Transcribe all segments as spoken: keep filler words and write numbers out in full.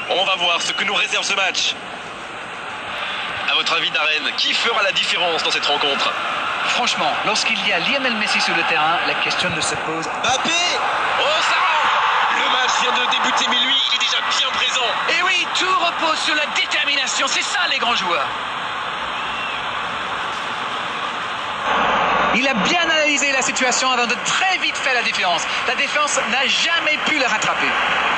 On va voir ce que nous réserve ce match. À votre avis, Darren, qui fera la différence dans cette rencontre? Franchement, lorsqu'il y a Lionel Messi sur le terrain, la question ne se pose. Mbappé! Oh, ça rentre! Le match vient de débuter, mais lui, il est déjà bien présent. Et oui, tout repose sur la détermination. C'est ça, les grands joueurs. Il a bien analysé la situation avant de très vite faire la différence. La défense n'a jamais pu le rattraper.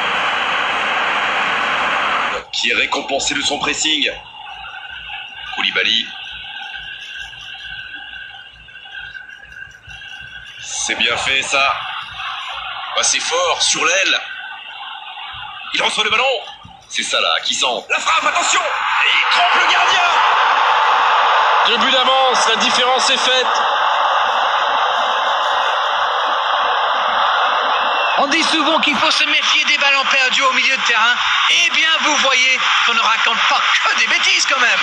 Qui est récompensé de son pressing. Koulibaly. C'est bien fait, ça. Passé fort, sur l'aile. Il reçoit le ballon. C'est ça, là, qui sent. La frappe, attention! Et il trompe le gardien. Deux buts d'avance, la différence est faite. On dit souvent qu'il faut se méfier des ballons perdus au milieu de terrain. Eh bien, vous voyez qu'on ne raconte pas que des bêtises quand même.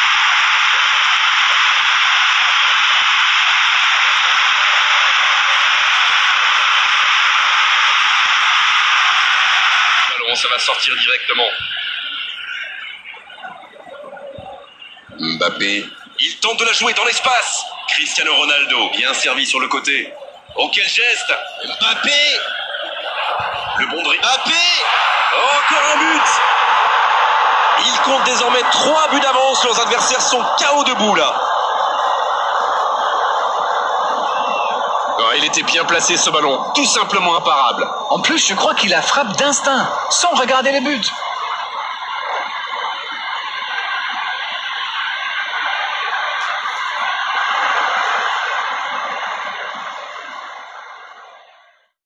Ballon, ça va sortir directement. Mbappé. Il tente de la jouer dans l'espace. Cristiano Ronaldo, bien servi sur le côté. Oh, quel geste! Mbappé! Le bon dribble. Mbappé! Oh, encore un but! Il compte désormais trois buts d'avance. Leurs adversaires sont K O debout là. Oh, il était bien placé ce ballon, tout simplement imparable. En plus, je crois qu'il a frappe d'instinct, sans regarder les buts.